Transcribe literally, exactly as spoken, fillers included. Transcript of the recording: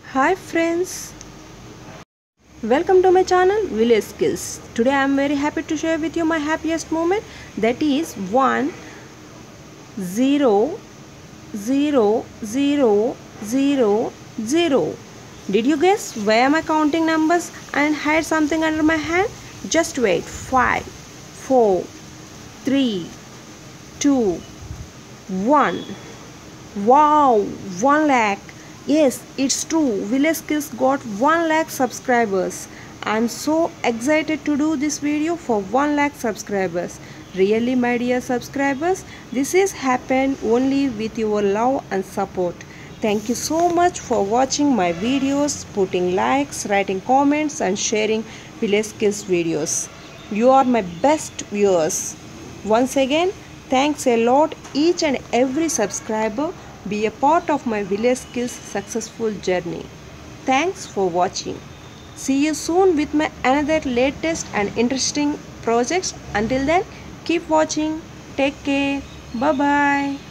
Hi friends, welcome to my channel Village Skills. Today I am very happy to share with you my happiest moment, that is one zero zero zero zero zero. Did you guess why am I counting numbers and hide something under my hand? Just wait. five four three two one. Wow, one lakh. Yes, it's true. Village Skills got one lakh subscribers. I'm so excited to do this video for one lakh subscribers. Really, my dear subscribers, this is happened only with your love and support. Thank you so much for watching my videos, putting likes, writing comments and sharing Village Skills videos. You are my best viewers. Once again, thanks a lot each and every subscriber. Be a part of my Village Skills successful journey. Thanks for watching. See you soon with my another latest and interesting projects. Until then, keep watching. Take care. Bye bye.